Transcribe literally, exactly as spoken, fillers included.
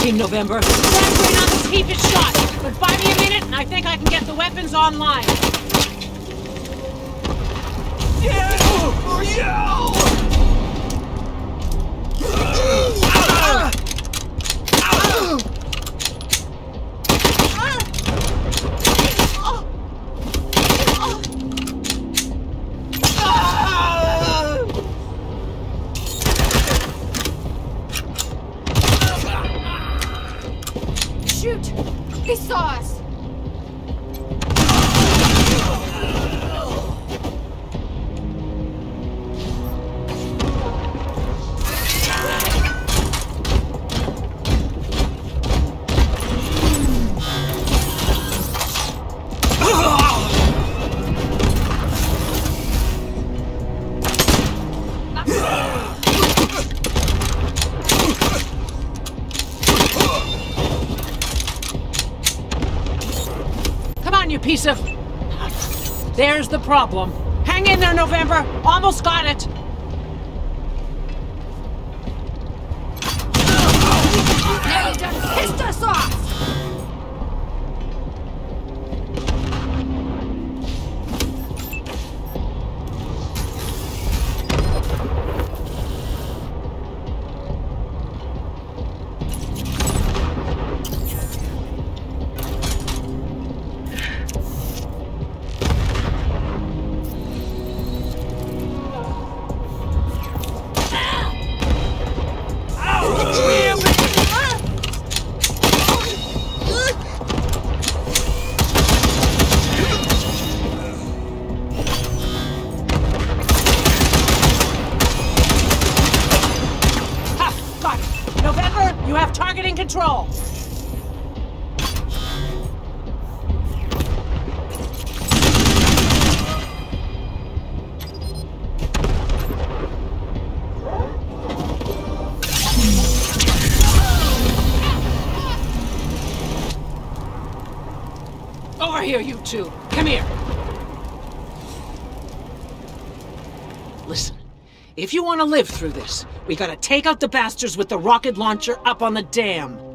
Team November. Concentrate on this heap is shot, but buy me a minute and I think I can get the weapons online. Yeah! Oh, yeah! Shoot! He saw us! You piece of... There's the problem. Hang in there, November. Almost got it. They done pissed us off! You have targeting control. Over here, you two. Come here. Listen. If you want to live through this, we gotta take out the bastards with the rocket launcher up on the dam.